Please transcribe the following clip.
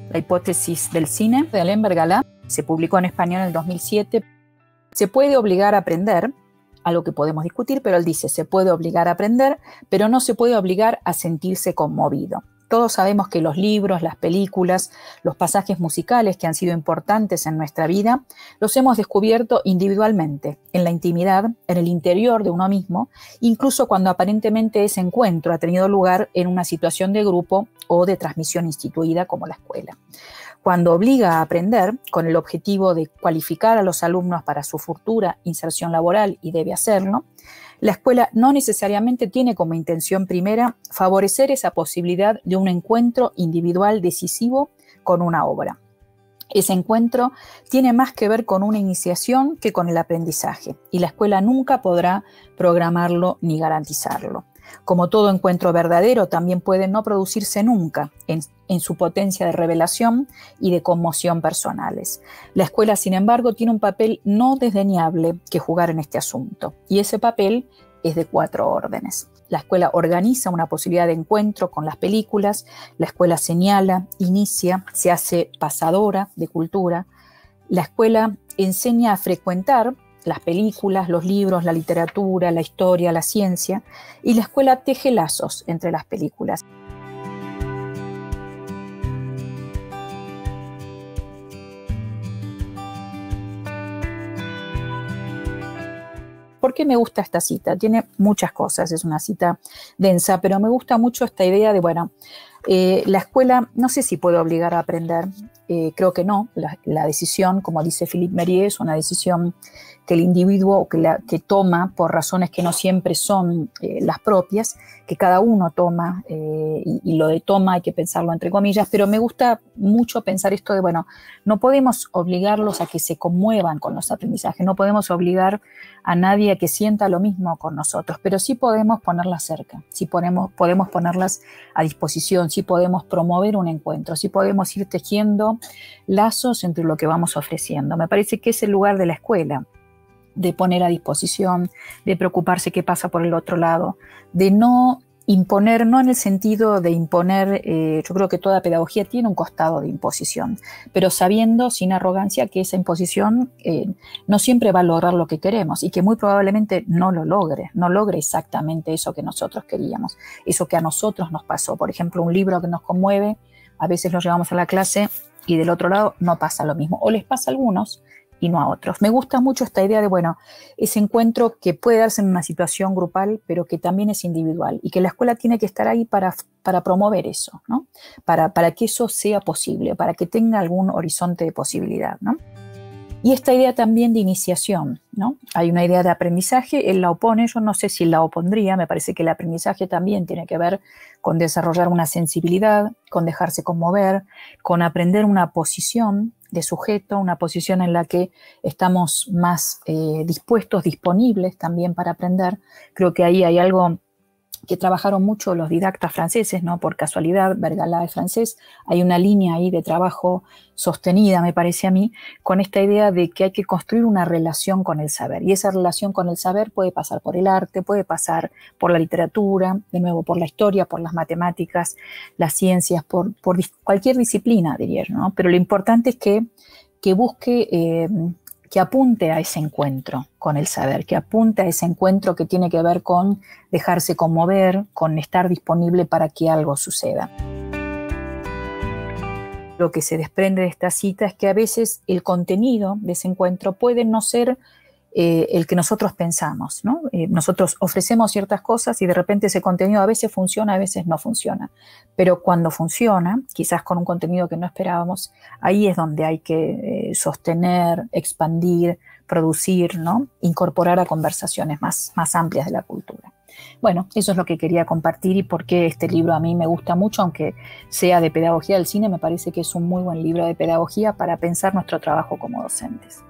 La hipótesis del cine, de Alain Bergalá, se publicó en español en el 2007. Se puede obligar a aprender, algo que podemos discutir, pero él dice, se puede obligar a aprender, pero no se puede obligar a sentirse conmovido. Todos sabemos que los libros, las películas, los pasajes musicales que han sido importantes en nuestra vida, los hemos descubierto individualmente, en la intimidad, en el interior de uno mismo, incluso cuando aparentemente ese encuentro ha tenido lugar en una situación de grupo o de transmisión instituida como la escuela. Cuando obliga a aprender con el objetivo de cualificar a los alumnos para su futura inserción laboral, y debe hacerlo, la escuela no necesariamente tiene como intención primera favorecer esa posibilidad de un encuentro individual decisivo con una obra. Ese encuentro tiene más que ver con una iniciación que con el aprendizaje, y la escuela nunca podrá programarlo ni garantizarlo. Como todo encuentro verdadero, también puede no producirse nunca en su potencia de revelación y de conmoción personales. La escuela, sin embargo, tiene un papel no desdeñable que jugar en este asunto, y ese papel es de 4 órdenes. La escuela organiza una posibilidad de encuentro con las películas, la escuela señala, inicia, se hace pasadora de cultura, la escuela enseña a frecuentar las películas, los libros, la literatura, la historia, la ciencia, y la escuela teje lazos entre las películas. ¿Por qué me gusta esta cita? Tiene muchas cosas, es una cita densa, pero me gusta mucho esta idea de, la escuela no sé si puede obligar a aprender, creo que no. La decisión, como dice Philippe Mérieux, es una decisión que el individuo que toma por razones que no siempre son las propias, que cada uno toma, y lo de toma hay que pensarlo entre comillas, pero me gusta mucho pensar esto de, no podemos obligarlos a que se conmuevan con los aprendizajes, no podemos obligar a nadie a que sienta lo mismo con nosotros, pero sí podemos ponerlas cerca, sí podemos ponerlas a disposición, sí podemos promover un encuentro, sí podemos ir tejiendo lazos entre lo que vamos ofreciendo. Me parece que es el lugar de la escuela, de poner a disposición, de preocuparse qué pasa por el otro lado, de no imponer, no en el sentido de imponer, yo creo que toda pedagogía tiene un costado de imposición, pero sabiendo, sin arrogancia, que esa imposición no siempre va a lograr lo que queremos y que muy probablemente no logre exactamente eso que nosotros queríamos, eso que a nosotros nos pasó. Por ejemplo, un libro que nos conmueve, a veces lo llevamos a la clase y del otro lado no pasa lo mismo, o les pasa a algunos y no a otros. Me gusta mucho esta idea de, ese encuentro que puede darse en una situación grupal, pero que también es individual, y que la escuela tiene que estar ahí para promover eso, ¿no? Para que eso sea posible, para que tenga algún horizonte de posibilidad, ¿no? Y esta idea también de iniciación, ¿no? Hay una idea de aprendizaje, él la opone, yo no sé si la opondría, me parece que el aprendizaje también tiene que ver con desarrollar una sensibilidad, con dejarse conmover, con aprender una posición de sujeto, una posición en la que estamos más dispuestos, disponibles también para aprender. Creo que ahí hay algo que trabajaron mucho los didactas franceses, ¿no? Por casualidad, Bergalá es francés, hay una línea ahí de trabajo sostenida, me parece a mí, con esta idea de que hay que construir una relación con el saber, y esa relación con el saber puede pasar por el arte, puede pasar por la literatura, de nuevo por la historia, por las matemáticas, las ciencias, por cualquier disciplina, diría yo, ¿no? Pero lo importante es que busque, que apunte a ese encuentro con el saber, que apunte a ese encuentro que tiene que ver con dejarse conmover, con estar disponible para que algo suceda. Lo que se desprende de esta cita es que a veces el contenido de ese encuentro puede no ser el que nosotros pensamos, ¿no? Nosotros ofrecemos ciertas cosas y de repente ese contenido a veces funciona, a veces no funciona. Pero cuando funciona, quizás con un contenido que no esperábamos, ahí es donde hay que sostener, expandir, producir, ¿no? Incorporar a conversaciones más amplias de la cultura. Bueno, eso es lo que quería compartir y por qué este libro a mí me gusta mucho, aunque sea de pedagogía del cine, me parece que es un muy buen libro de pedagogía para pensar nuestro trabajo como docentes.